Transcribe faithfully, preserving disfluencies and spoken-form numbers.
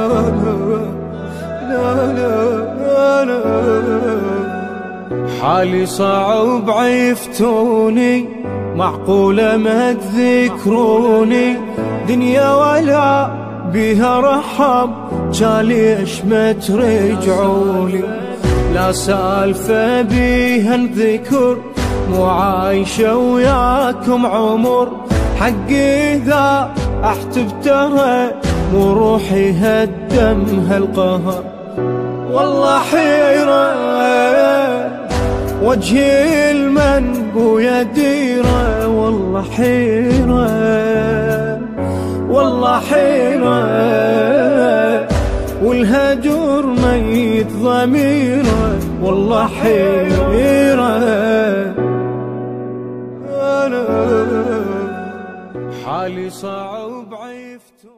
لا لا لا حالي صعب عيفتوني، معقولة ما تذكروني، دنيا ولا بيها رحم، جاليش ما ترجعولي، لا سالفة بيها نذكر، مو عايشة وياكم عمر، حقي ذا احتب ترى، مو روحي هدمها القهر، والله حيرة وجهي المنبو يديره، والله حيرة والله حيرة، والهجر ميت ضميره، والله حيرة. أنا حالي صعب عيفته.